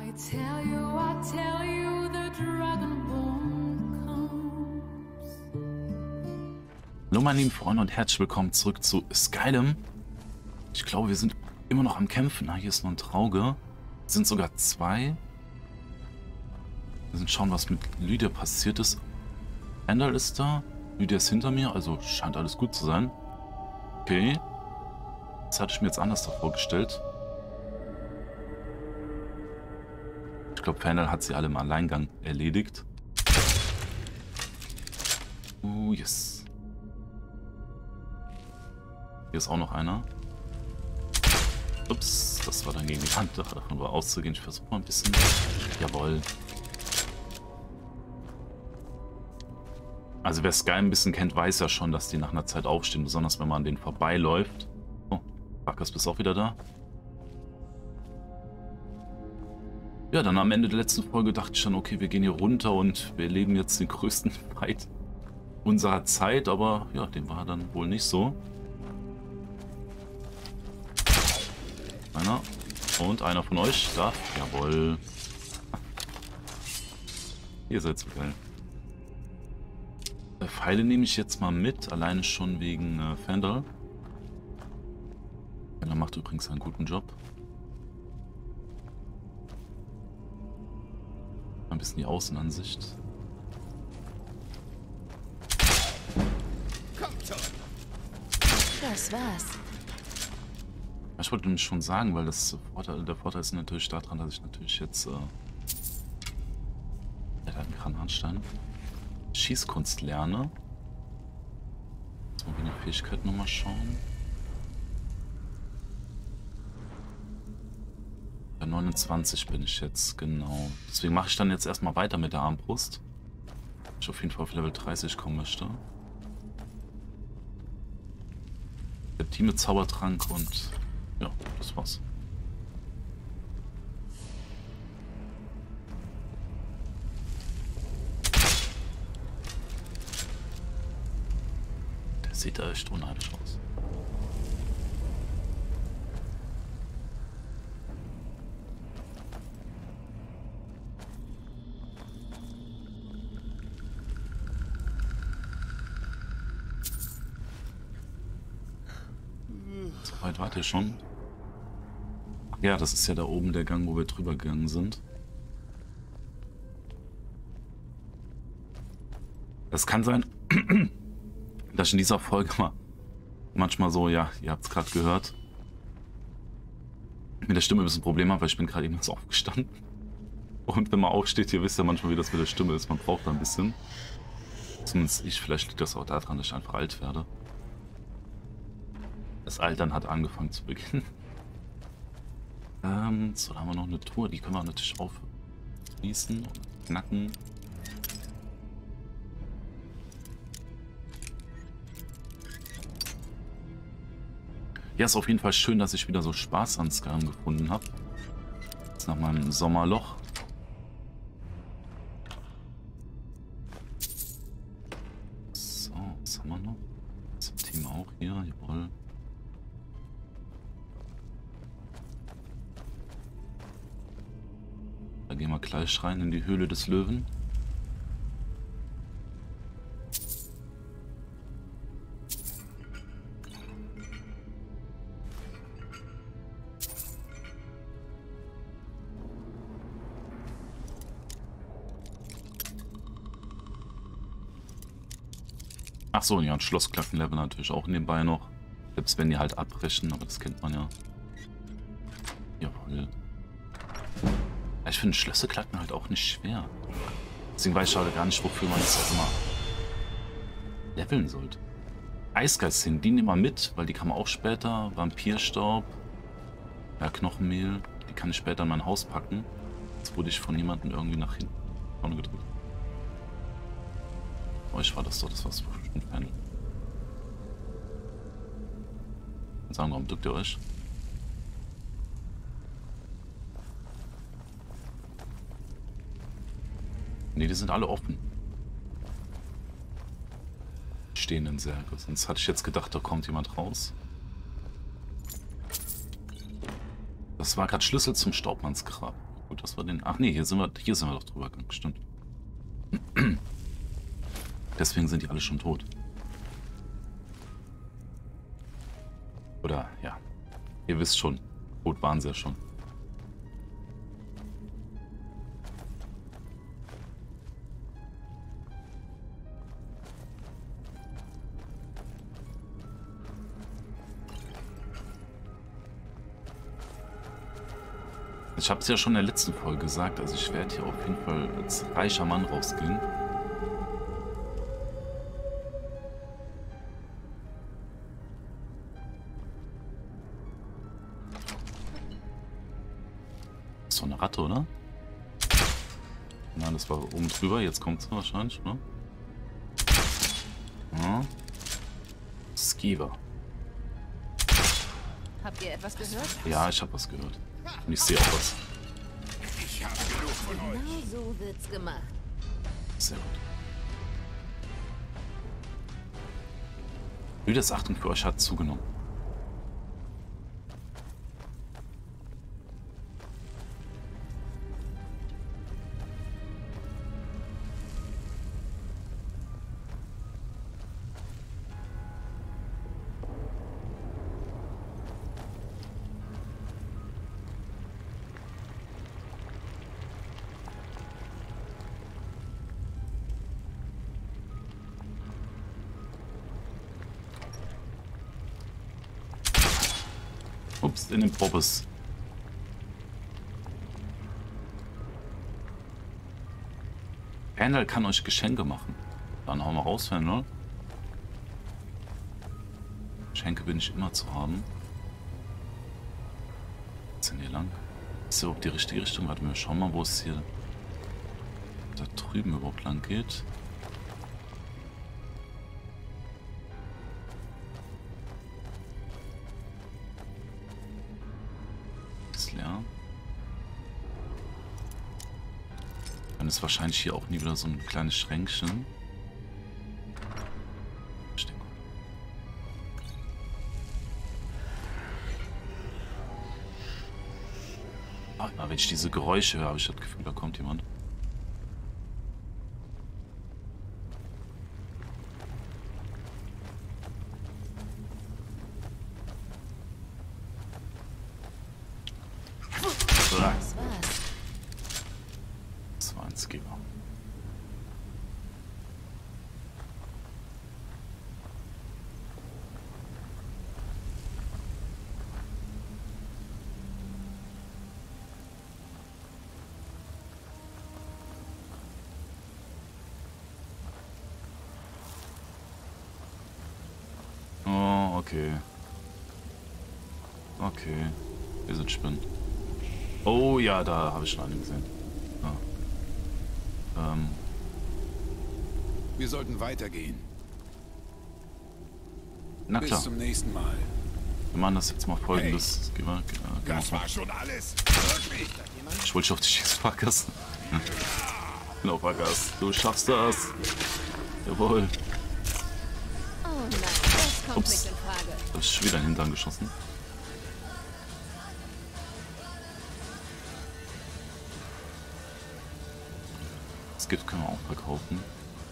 I tell you, the Dragonborn comes. Hallo meine lieben Freunde und herzlich willkommen zurück zu Skyrim. Ich glaube, wir sind immer noch am Kämpfen. Na, hier ist noch ein Trauge. Es sind sogar zwei. Wir sind schauen, was mit Lydia passiert ist. Endal ist da. Lydia ist hinter mir, also scheint alles gut zu sein. Okay. Das hatte ich mir jetzt anders vorgestellt. Ich glaube, Fandal hat sie alle im Alleingang erledigt. Yes. Hier ist auch noch einer. Ups, das war dann gegen die Wand. Davon war auszugehen. Ich versuche mal ein bisschen. Jawohl. Also wer Sky ein bisschen kennt, weiß ja schon, dass die nach einer Zeit aufstehen. Besonders wenn man an denen vorbeiläuft. Oh, Bacchus, bist auch wieder da? Ja, dann am Ende der letzten Folge dachte ich dann, okay, wir gehen hier runter und wir erleben jetzt den größten Fight unserer Zeit. Aber ja, dem war dann wohl nicht so. Einer. Und einer von euch darf. Jawohl. Ihr seid so geil. Pfeile nehme ich jetzt mal mit, alleine schon wegen Fandal. Er macht übrigens einen guten Job. Ein bisschen die Außenansicht. Das war's. Ich wollte nämlich schon sagen, weil das der Vorteil ist natürlich daran, dass ich natürlich jetzt einen Krananstein Schießkunst lerne. Jetzt mal die Fähigkeit nochmal schauen. Bei 29 bin ich jetzt, genau. Deswegen mache ich dann jetzt erstmal weiter mit der Armbrust. Ich auf jeden Fall auf Level 30 kommen möchte. Der Team mit Zaubertrank und ja, das war's. Der sieht da echt unheimlich aus. So weit wart ihr schon? Ach ja, das ist ja da oben der Gang, wo wir drüber gegangen sind. Das kann sein, dass ich in dieser Folge mal manchmal so, ja, ihr habt es gerade gehört, mit der Stimme ein bisschen Probleme habe, weil ich bin gerade eben erst aufgestanden. Und wenn man aufsteht, ihr wisst ja manchmal, wie das mit der Stimme ist, man braucht da ein bisschen. Zumindest ich, vielleicht liegt das auch daran, dass ich einfach alt werde. Das Altern hat angefangen zu beginnen. So, da haben wir noch eine Truhe, die können wir natürlich aufschließen und knacken. Ja, ist auf jeden Fall schön, dass ich wieder so Spaß an Skyrim gefunden habe. Jetzt nach meinem Sommerloch. So, was haben wir noch? Das Team auch hier, jawohl. Da gehen wir gleich rein in die Höhle des Löwen. Ach so, ja, ein Schlossglockenlevel natürlich auch nebenbei noch. Selbst wenn die halt abbrechen, aber das kennt man ja. Jawohl. Ich finde Schlösserklacken halt auch nicht schwer. Deswegen weiß ich halt gar nicht, wofür man das auch immer leveln sollte. Eisgeist-Szenen, die nehmen wir mit, weil die kann man auch später. Vampirstaub, ja, Knochenmehl, die kann ich später in mein Haus packen. Jetzt wurde ich von jemandem irgendwie nach hinten vorne gedrückt. Euch war das doch, das war's bestimmt Fandal. Und sagen, warum drückt ihr euch? Ne, die sind alle offen. Stehenden Särge. Sonst hatte ich jetzt gedacht, da kommt jemand raus. Das war gerade Schlüssel zum Staubmannsgrab. Gut, dass wir den... Ach nee, hier sind wir doch drüber gegangen. Stimmt. Deswegen sind die alle schon tot. Oder, ja. Ihr wisst schon. Tot waren sie ja schon. Ich habe es ja schon in der letzten Folge gesagt, also ich werde hier auf jeden Fall als reicher Mann rausgehen. Ist doch eine Ratte, oder? Nein, das war oben drüber, jetzt kommt es wahrscheinlich, oder? Ja. Skiver. Habt ihr etwas gehört? Ja, ich habe was gehört. Und ich sehe auch was. Ich habe genug von euch. Genau so wird's gemacht. Sehr gut. Lüders Achtung für euch hat zugenommen. Ups, in den Poppes. Pendel kann euch Geschenke machen. Dann hauen wir raus, Pendel. Geschenke bin ich immer zu haben. Was ist denn hier lang? Ist überhaupt die richtige Richtung? Warte mal, schauen mal, wo es hier da drüben überhaupt lang geht. Ist leer. Dann ist wahrscheinlich hier auch nie wieder so ein kleines Schränkchen. Wenn ich diese Geräusche höre, habe ich das Gefühl, da kommt jemand. Das war's. Das war ein Skipper. Oh, okay. Okay. Wir sind Spinnen. Oh ja, da habe ich schon einen gesehen. Ja. Wir sollten weitergehen. Na klar. Bis zum nächsten Mal. Wir machen das jetzt mal folgendes. Das war schon alles. Wirklich. Ich wollte dich auf die Schieß, Farkas. Genau, Farkas. Du schaffst das. Jawohl. Oh nein, das kommt Ups. nicht in Frage. Da hab ich schon wieder in den Hintern geschossen. Das Gift können wir auch verkaufen.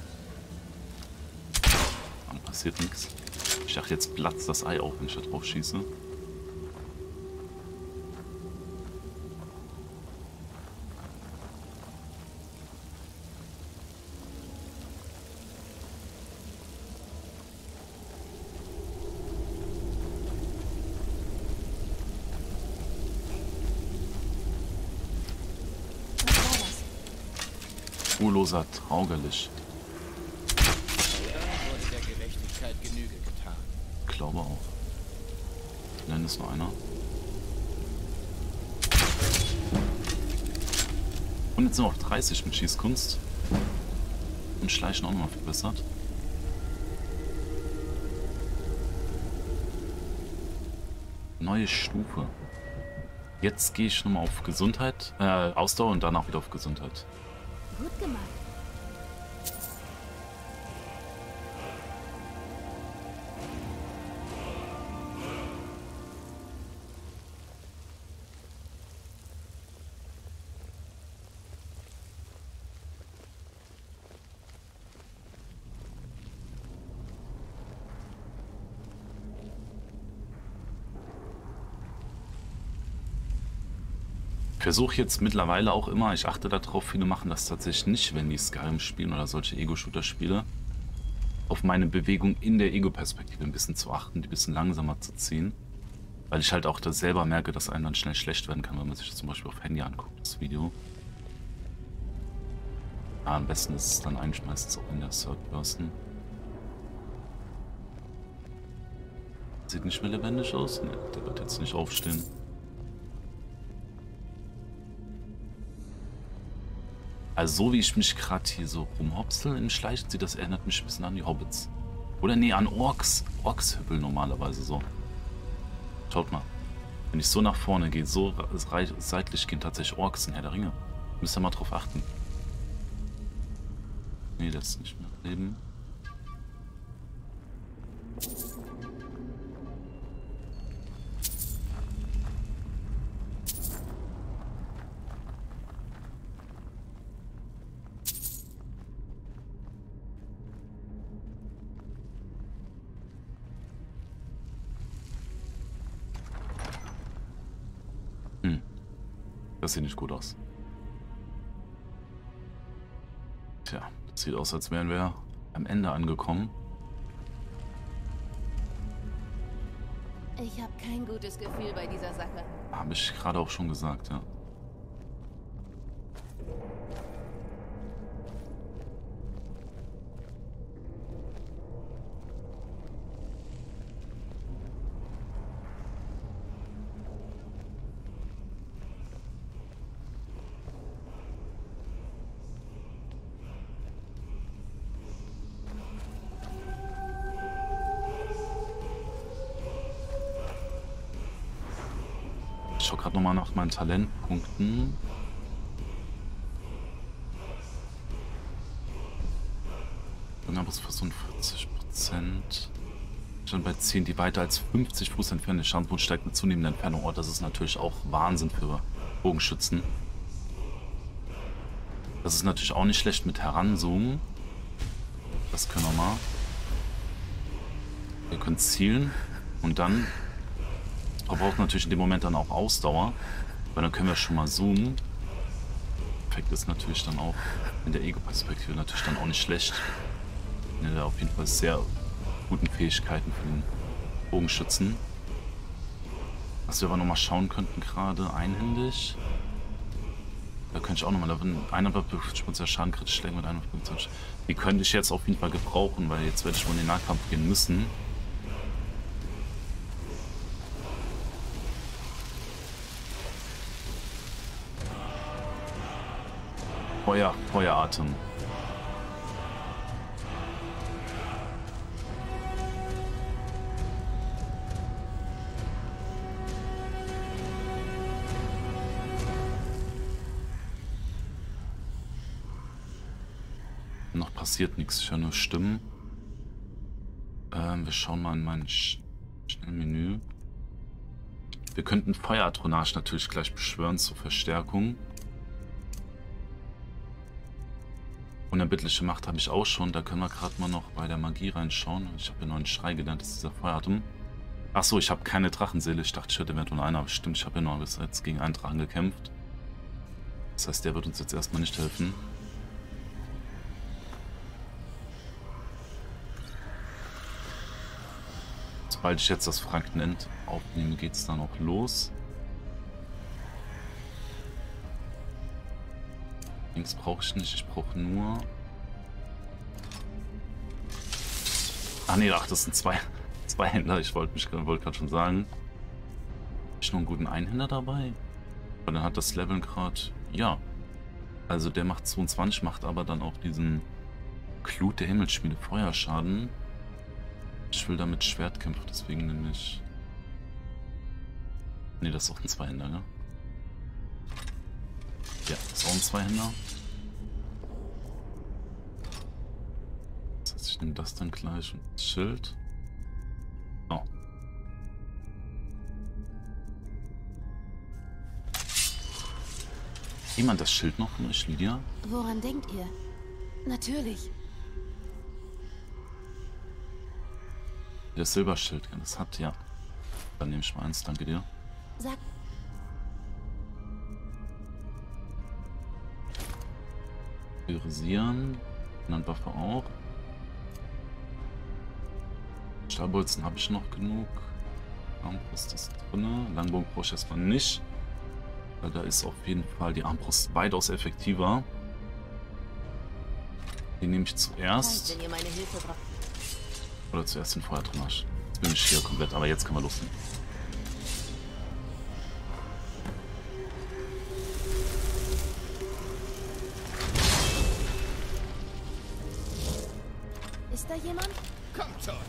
Dann passiert nichts. Ich dachte, jetzt platzt das Ei auf, wenn ich da drauf schieße. Was war das? Spurloser Traugerlich. Dann wurde der Gerechtigkeit Genüge getan. Ich glaube auch. Nein, ist nur einer. Und jetzt sind wir auf 30 mit Schießkunst. Und Schleichen auch nochmal verbessert. Neue Stufe. Jetzt gehe ich nochmal auf Gesundheit, Ausdauer und danach wieder auf Gesundheit. Gut gemacht. Ich versuche jetzt mittlerweile auch immer, ich achte darauf, viele machen das tatsächlich nicht, wenn die Skyrim spielen oder solche Ego-Shooter-Spiele, auf meine Bewegung in der Ego-Perspektive ein bisschen zu achten, die ein bisschen langsamer zu ziehen. Weil ich halt auch das selber merke, dass einem dann schnell schlecht werden kann, wenn man sich das zum Beispiel auf Handy anguckt, das Video. Ja, am besten ist es dann eigentlich meistens auch in der Third Person. Sieht nicht mehr lebendig aus? Ne, der wird jetzt nicht aufstehen. Also so wie ich mich gerade hier so rumhopsel im Schleichen, das erinnert mich ein bisschen an die Hobbits. Oder nee, an Orks. Orks-Hüppel normalerweise so. Schaut mal. Wenn ich so nach vorne gehe, so seitlich gehen tatsächlich Orks in Herr der Ringe. Müsst ihr mal drauf achten. Nee, das ist nicht mehr Leben. Das sieht nicht gut aus. Tja, das sieht aus, als wären wir am Ende angekommen. Ich habe kein gutes Gefühl bei dieser Sache. Habe ich gerade auch schon gesagt, ja. Ich schaue gerade nochmal nach meinen Talentpunkten. Irgendwann ist fast so 40%. Schon bei 10, die weiter als 50 Fuß entfernt ist. Schadenpunkt steigt mit zunehmender Entfernung. Oh, das ist natürlich auch Wahnsinn für Bogenschützen. Das ist natürlich auch nicht schlecht mit Heranzoomen. Das können wir mal. Wir können zielen und dann verbraucht natürlich in dem Moment dann auch Ausdauer, weil dann können wir schon mal zoomen. Effekt ist natürlich dann auch in der Ego-Perspektive natürlich dann auch nicht schlecht. Ja, auf jeden Fall sehr guten Fähigkeiten für den Bogenschützen. Was wir aber nochmal schauen könnten gerade, einhändig. Da könnte ich auch nochmal, da würden 150% Schaden kritisch schlägen mit 125. Die könnte ich jetzt auf jeden Fall gebrauchen, weil jetzt werde ich wohl in den Nahkampf gehen müssen. Feueratem. Noch passiert nichts, ich höre nur Stimmen. Wir schauen mal in mein Schnellmenü. Wir könnten Feueratronage natürlich gleich beschwören zur Verstärkung. Unerbittliche Macht habe ich auch schon. Da können wir gerade mal noch bei der Magie reinschauen. Ich habe ja noch einen Schrei gelernt, das ist dieser Feueratem. Achso, ich habe keine Drachenseele. Ich dachte, ich hätte eventuell eine, aber stimmt, ich habe ja noch bis jetzt gegen einen Drachen gekämpft. Das heißt, der wird uns jetzt erstmal nicht helfen. Sobald ich jetzt das Frankenend aufnehme, geht es dann auch los. Links brauche ich nicht, ich brauche nur... Ach nee, ach, das sind zwei Händler, ich wollte gerade schon sagen. Habe ich noch einen guten Einhänder dabei? Aber dann hat das Leveln gerade... Ja. Also der macht 22, macht aber dann auch diesen Glut der Himmelsschmiede Feuerschaden. Ich will damit Schwert kämpfen, deswegen nehme ich... Nee, das ist auch ein Zweihänder, ne? Ja, das ist auch ein Zweihänder. Das heißt, ich nehme das dann gleich und das Schild. Oh. Jemand das Schild noch von euch, Lydia? Woran denkt ihr? Natürlich. Das Silberschild, ja, das hat, ja. Dann nehme ich mal eins, danke dir. Sag. Priorisieren. Waffe auch. Stahlbolzen habe ich noch genug. Armbrust ist drin. Langbogen brauche ich erstmal nicht. Weil da ist auf jeden Fall die Armbrust weitaus effektiver. Die nehme ich zuerst. Wenn ihr meine Hilfe braucht. Oder zuerst den Feuerdrainage. Jetzt bin ich hier komplett, aber jetzt können wir loslegen. Ist da jemand? Kommt schon.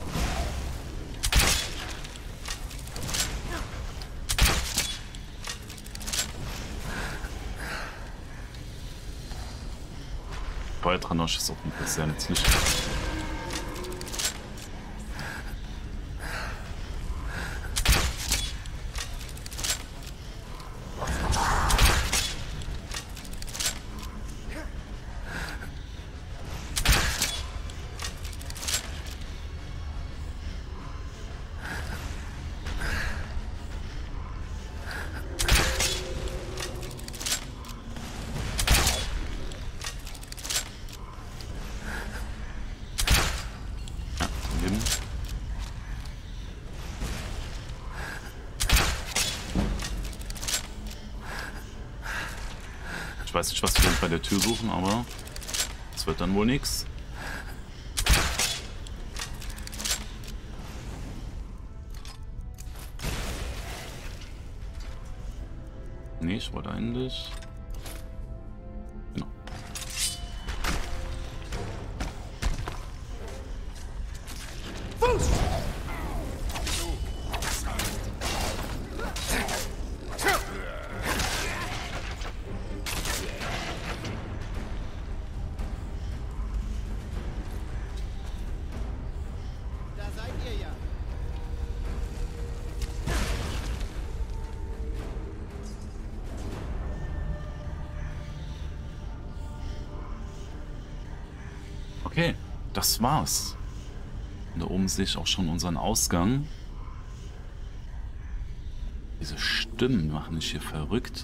Feuerdrainage ist auf jeden Fall sehr nützlich. Ich weiß nicht, was wir bei der Tür suchen, aber es wird dann wohl nichts. Nee, ich wollte eigentlich... Genau. Da seid ihr ja. Okay, das war's. Und da oben sehe ich auch schon unseren Ausgang. Diese Stimmen machen mich hier verrückt.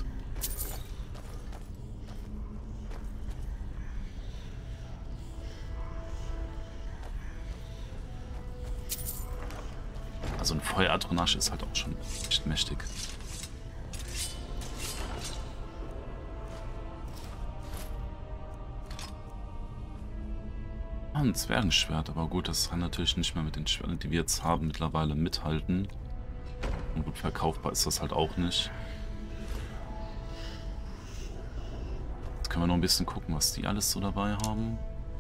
Also ein Feuerdrainage ist halt auch schon echt mächtig. Ah, ein Zwergenschwert, aber gut, das kann natürlich nicht mehr mit den Schwertern, die wir jetzt haben, mittlerweile mithalten. Und gut verkaufbar ist das halt auch nicht. Jetzt können wir noch ein bisschen gucken, was die alles so dabei haben.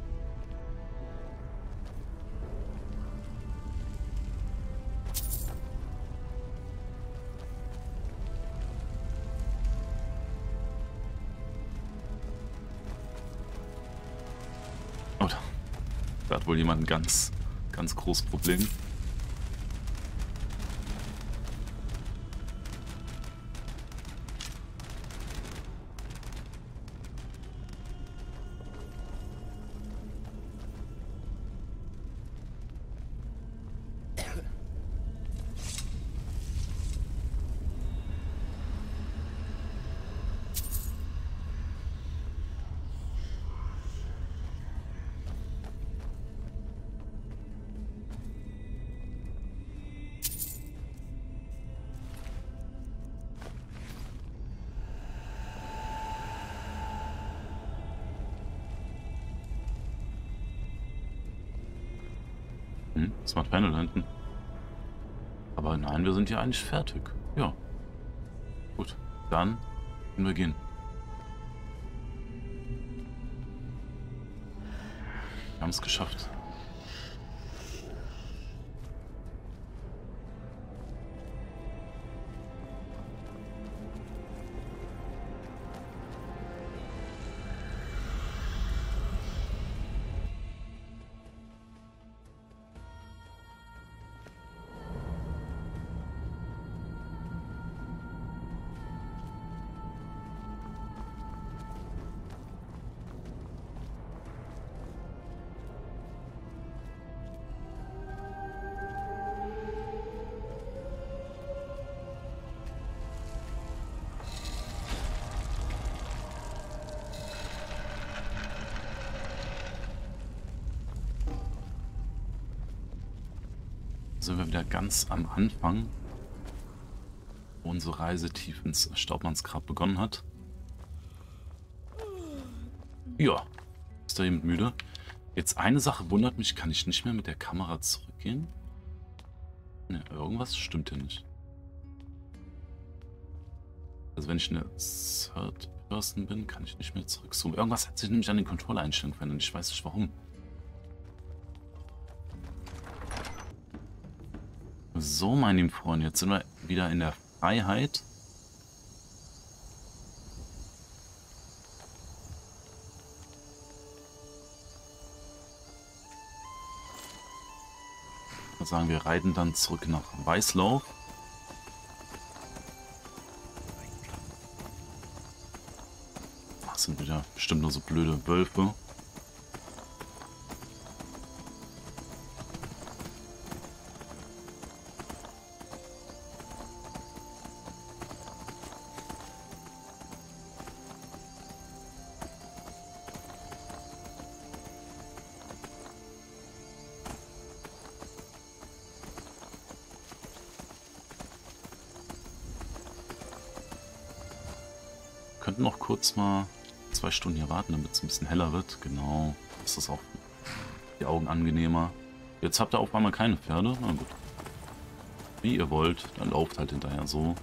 Oder da hat wohl jemand ein ganz großes Problem. Smart Panel da hinten. Aber nein, wir sind ja eigentlich fertig. Ja. Gut, dann können wir gehen. Wir haben es geschafft. Sind wir wieder ganz am Anfang, wo unsere Reise tief ins Staubmannsgrab begonnen hat. Ja, ist da jemand müde? Jetzt eine Sache wundert mich, kann ich nicht mehr mit der Kamera zurückgehen? Ne, irgendwas stimmt hier nicht. Also wenn ich eine Third Person bin, kann ich nicht mehr zurückzoomen. Irgendwas hat sich nämlich an den Controller-Einstellungen verändert. Ich weiß nicht warum. So, meine lieben Freunde, jetzt sind wir wieder in der Freiheit. Ich würde sagen, wir reiten dann zurück nach Weißlauf. Das sind wieder bestimmt nur so blöde Wölfe. Könnten noch kurz mal 2 Stunden hier warten, damit es ein bisschen heller wird. Genau, das ist auch für die Augen angenehmer. Jetzt habt ihr auf einmal keine Pferde. Na gut. Wie ihr wollt, dann lauft halt hinterher so.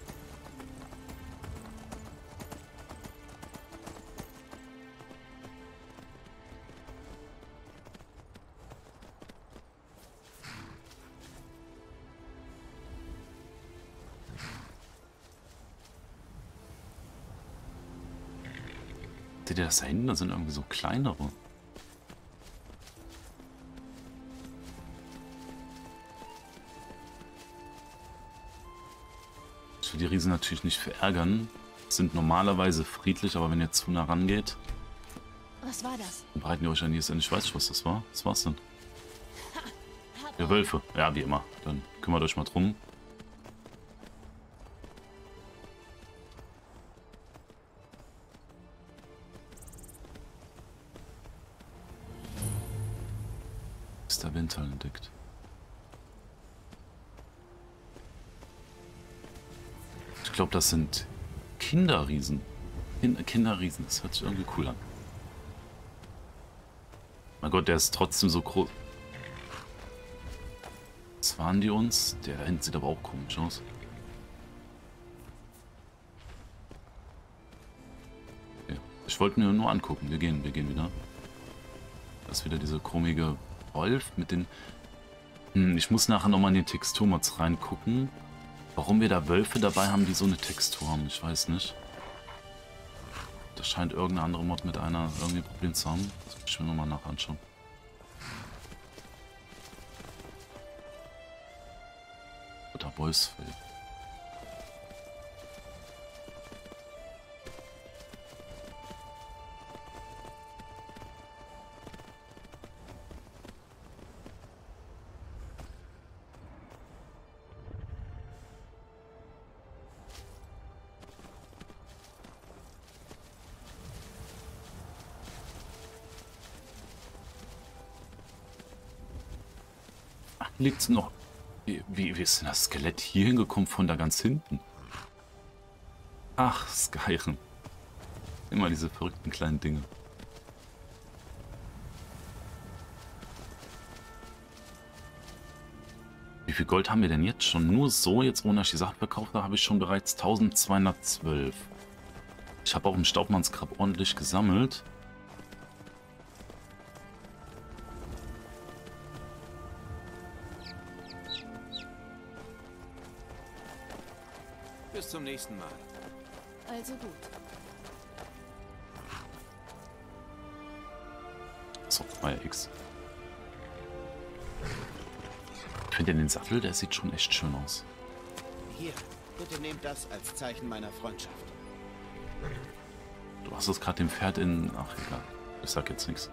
Seht ihr das da hinten? Da sind irgendwie so kleinere. Ich will die Riesen natürlich nicht verärgern. Sind normalerweise friedlich, aber wenn ihr zu nah rangeht, Was war das? dann breiten die euch an die Ende. Ich weiß nicht, was das war. Was war's denn? Ja, Wölfe. Ja, wie immer. Dann kümmert euch mal drum. Ist der Winter entdeckt. Ich glaube, das sind Kinderriesen. Kinderriesen, das hört sich irgendwie cool an. Mein Gott, der ist trotzdem so groß. Was waren die uns? Der da hinten sieht aber auch komisch aus. Okay. Ich wollte mir nur angucken. Wir gehen wieder. Das ist wieder diese chromige Wolf mit den... ich muss nachher nochmal in den Texturmods reingucken. Warum wir da Wölfe dabei haben, die so eine Textur haben, ich weiß nicht. Da scheint irgendeine andere Mod mit einer irgendwie ein Problem zu haben. Das muss ich mir nochmal nachher anschauen. Oder Wolfsfell. Liegt's noch? Wie ist denn das Skelett hier hingekommen von da ganz hinten? Ach, Skyrim. Immer diese verrückten kleinen Dinge. Wie viel Gold haben wir denn jetzt schon? Nur so, jetzt ohne dass ich die Sachen verkauft habe, habe ich schon bereits 1212. Ich habe auch im Staubmannsgrab ordentlich gesammelt. Bis zum nächsten Mal. Also gut. So, war ja X. Ich finde den Sattel, der sieht schon echt schön aus. Hier, bitte nehmt das als Zeichen meiner Freundschaft. Du hast es gerade dem Pferd in... Ach, egal. Ich sag jetzt nichts.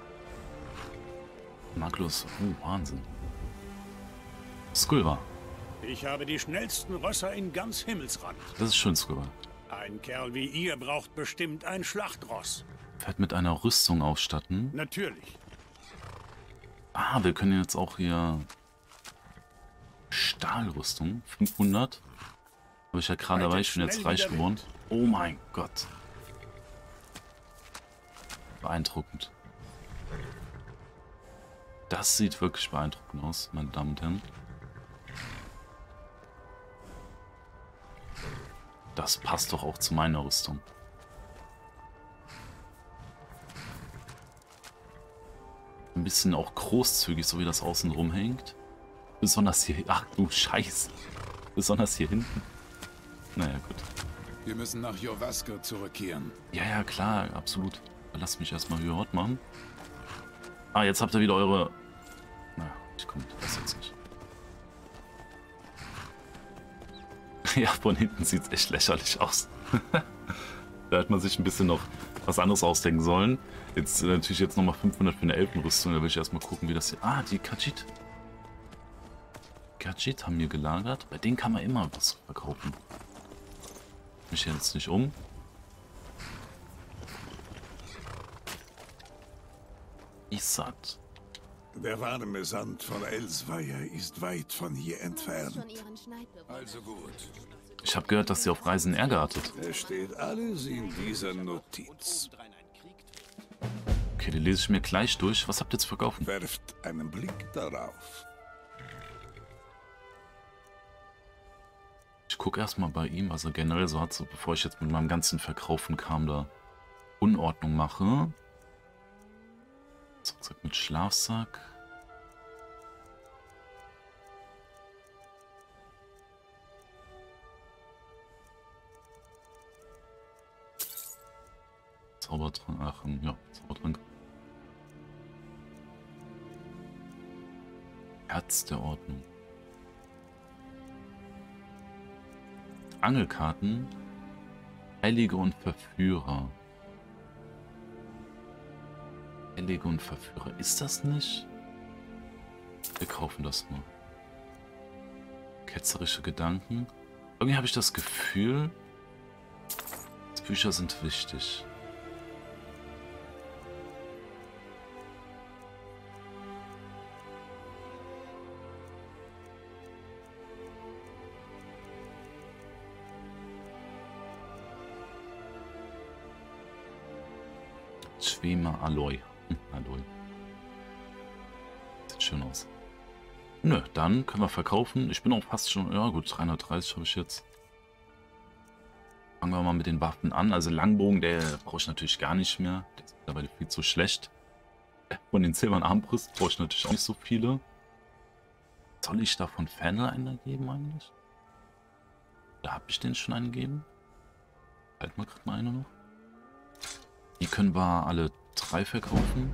Magnus, Wahnsinn. Skulva. Ich habe die schnellsten Rösser in ganz Himmelsrand. Das ist schön, Skulva. Ein Kerl wie ihr braucht bestimmt ein Schlachtross. Pferd mit einer Rüstung ausstatten. Natürlich. Ah, wir können jetzt auch hier Stahlrüstung. 500. Habe ich ja gerade dabei, ich bin jetzt reich geworden. Oh mein Gott. Beeindruckend. Das sieht wirklich beeindruckend aus, meine Damen und Herren. Das passt doch auch zu meiner Rüstung. Ein bisschen auch großzügig, so wie das außen rumhängt. Besonders hier... Ach du Scheiße. Besonders hier hinten. Naja, gut. Wir müssen nach Jorvaska zurückkehren. Ja, ja, klar, absolut. Lasst mich erstmal hier Hort machen. Ah, jetzt habt ihr wieder eure... Na, ich komme das jetzt nicht. Ja, von hinten sieht es echt lächerlich aus. Da hätte man sich ein bisschen noch was anderes ausdenken sollen. Jetzt natürlich jetzt nochmal 500 für eine Elfenrüstung. Da will ich erstmal gucken, wie das hier... Ah, die Khajiit. Khajiit haben wir gelagert. Bei denen kann man immer was verkaufen. Mich jetzt nicht um. Isat. Der warme Sand von Elsweier ist weit von hier Schon entfernt. ihren Schneidbewohner. Also gut. Ich habe gehört, dass ihr auf Reisen Ärger hattet. Es steht alles in dieser Notiz. Okay, die lese ich mir gleich durch. Was habt ihr zu verkaufen? Werft einen Blick darauf. Ich gucke erstmal bei ihm, was er generell so hat, so bevor ich jetzt mit meinem ganzen Verkaufen kam, da Unordnung mache. Rucksack mit Schlafsack. Zaubertrank, ach, ja, Zaubertrank. Herz der Ordnung. Angelkarten. Heilige und Verführer. Heilige und Verführer. Ist das nicht? Wir kaufen das mal. Ketzerische Gedanken. Irgendwie habe ich das Gefühl, Bücher sind wichtig. Schwema Alloy. Alloy. Sieht schön aus. Nö, dann können wir verkaufen. Ich bin auch fast schon... Ja gut, 330 habe ich jetzt. Fangen wir mal mit den Waffen an. Also Langbogen, der brauche ich natürlich gar nicht mehr. Der ist mittlerweile viel zu schlecht. Von den silbernen Armbrüsten brauche ich natürlich auch nicht so viele. Soll ich davon Fernel eingeben eigentlich? Da habe ich den schon eingegeben. Halt mal gerade mal eine noch. Die können wir alle 3 verkaufen.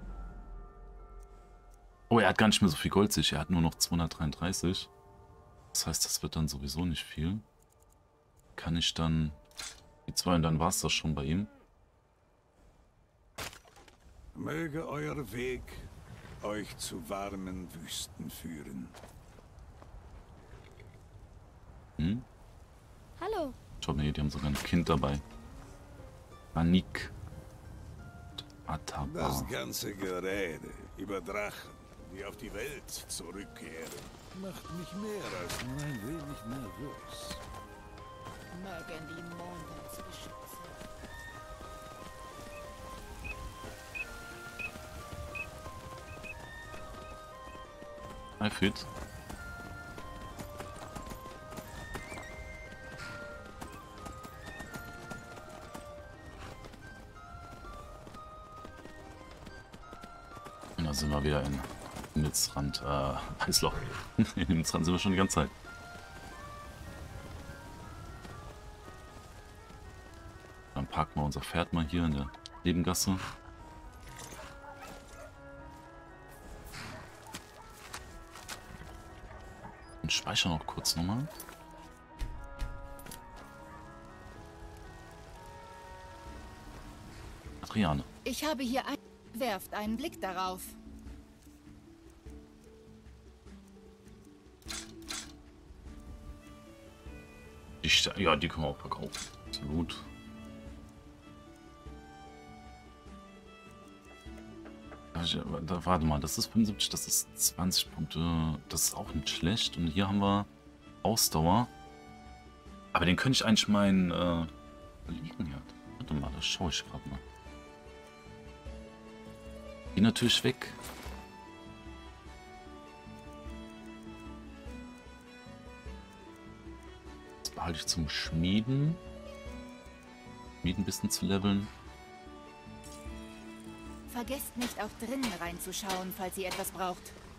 Oh, er hat gar nicht mehr so viel Gold sich. Er hat nur noch 233. Das heißt, das wird dann sowieso nicht viel. Kann ich dann die 2 und dann war es das schon bei ihm. Möge euer Weg euch zu warmen Wüsten führen. Hm? Hallo. Schaut mal hier, die haben sogar ein Kind dabei. Anik. Ataba. Das ganze Gerede über Drachen, die auf die Welt zurückkehren, macht mich mehr als nur ein wenig nervös. Mögen die Monde uns beschützen. Hi Fit. Und da sind wir wieder in Himmelsrand, Eisloch. In Himmelsrand sind wir schon die ganze Zeit. Dann parken wir unser Pferd mal hier in der Nebengasse. Und speichern noch kurz nochmal. Adriane. Ich habe hier ein... Werft einen Blick darauf. Ja, die können wir auch verkaufen. Absolut. warte mal, das ist 75, das ist 20 Punkte. Das ist auch nicht schlecht. Und hier haben wir Ausdauer. Aber den könnte ich eigentlich meinen liegen hier. Warte mal, das schaue ich gerade mal. Die natürlich weg. Das behalte ich zum Schmieden. Schmieden ein bisschen zu leveln. Vergesst nicht, auch drinnen reinzuschauen, falls ihr etwas braucht.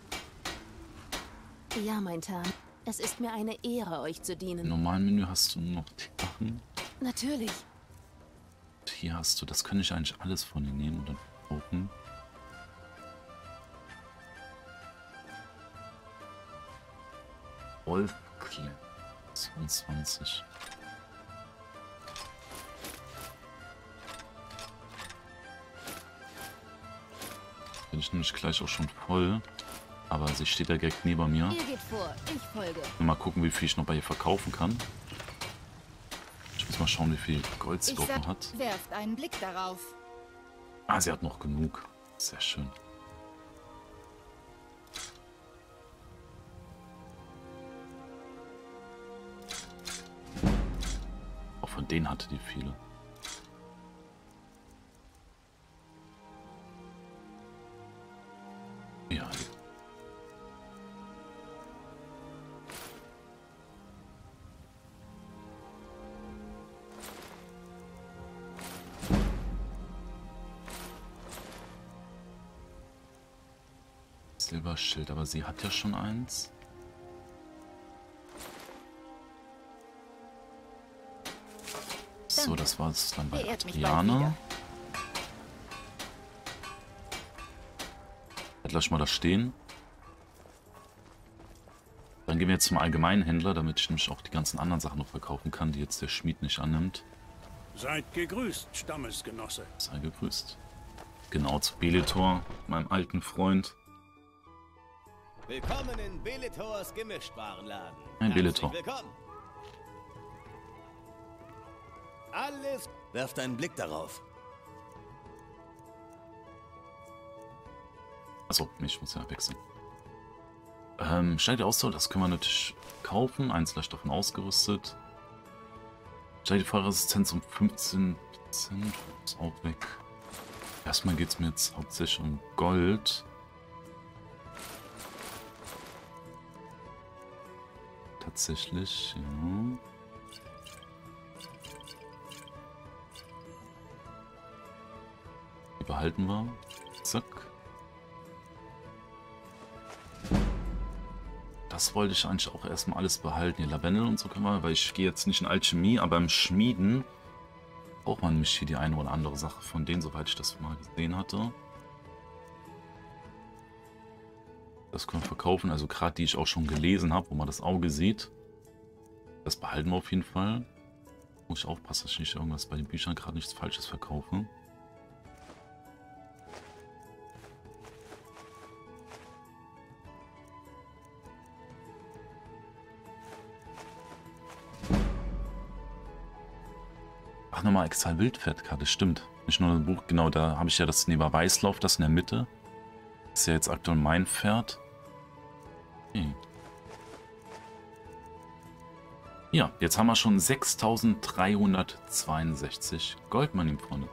Ja, mein Tarn. Es ist mir eine Ehre, euch zu Im dienen. normalen Menü hast du noch die Sachen. Natürlich. Hier hast du, das könnte ich eigentlich alles von dir nehmen und dann kaufen. Wolfklepp 22. Bin ich nämlich gleich auch schon voll. Aber sie steht ja direkt neben mir. Ihr geht vor, ich folge. Mal gucken, wie viel ich noch bei ihr verkaufen kann. Ich muss mal schauen, wie viel Gold sie Ich überhaupt sag, noch hat. werft einen Blick darauf. Ah, sie hat noch genug. Sehr schön. Auch von denen hatte die viele. Ja. Silberschild, aber sie hat ja schon eins. So, das war es dann bei Beehrt mich bald Adriane. wieder. Lass mal da stehen. Dann gehen wir jetzt zum allgemeinen Händler, damit ich nämlich auch die ganzen anderen Sachen noch verkaufen kann, die jetzt der Schmied nicht annimmt. Seid gegrüßt, Stammesgenosse. Sei gegrüßt. Genau, zu Beletor, meinem alten Freund. Willkommen in Beletors Gemischtwarenladen. Ein Beletor. Willkommen. Alles. Werft einen Blick darauf. Achso, ich muss ja wechseln. Steigt der Ausdauer, das können wir natürlich kaufen. Eins davon ausgerüstet. Steigt die Feuerresistenz um 15%. Ist auch weg. Erstmal geht es mir jetzt hauptsächlich um Gold. Tatsächlich, ja. Die behalten wir. Zack. Das wollte ich eigentlich auch erstmal alles behalten. Hier Lavendel und so können wir, weil ich gehe jetzt nicht in Alchemie, aber im Schmieden braucht man nämlich hier die eine oder andere Sache von denen, soweit ich das mal gesehen hatte. Das können wir verkaufen, also gerade die ich auch schon gelesen habe, wo man das Auge sieht. Das behalten wir auf jeden Fall. Muss ich aufpassen, dass ich nicht irgendwas bei den Büchern gerade nichts Falsches verkaufe. Ach, nochmal Exal Wildpferdkarte, stimmt. Nicht nur ein Buch, genau, da habe ich ja das neben Weißlauf, das in der Mitte. Das ist ja jetzt aktuell mein Pferd. Okay. Ja, jetzt haben wir schon 6.362 Gold, meine lieben Freunde.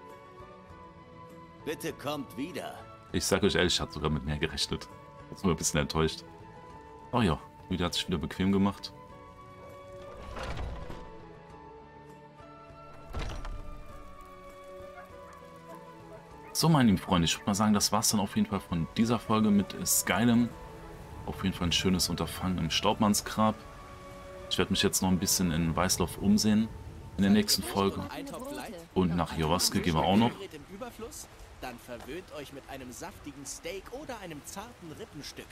Bitte kommt wieder. Ich sage euch ehrlich, ich hatte sogar mit mehr gerechnet. Jetzt bin ich ein bisschen enttäuscht. Oh ja, wieder hat sich wieder bequem gemacht. So, meine lieben Freunde, ich würde mal sagen, das war es dann auf jeden Fall von dieser Folge mit Skylum. Auf jeden Fall ein schönes Unterfangen im Staubmannsgrab. Ich werde mich jetzt noch ein bisschen in Weißlauf umsehen in der nächsten Folge. Und nach Joroske gehen wir auch noch. Im Überfluss? Dann verwöhnt euch mit einem saftigen Steak oder einem zarten Rippenstück.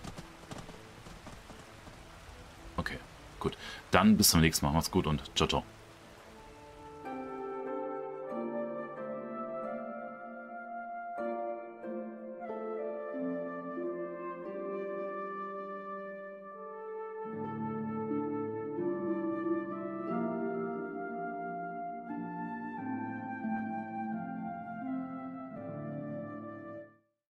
Okay, gut. Dann bis zum nächsten Mal. Macht's gut und ciao, ciao.